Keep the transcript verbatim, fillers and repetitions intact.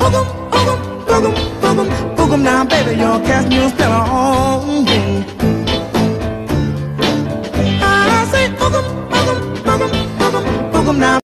Boogum, boogum, boogum, boogum, boogum now, baby, your cast new spell on. I say boogum.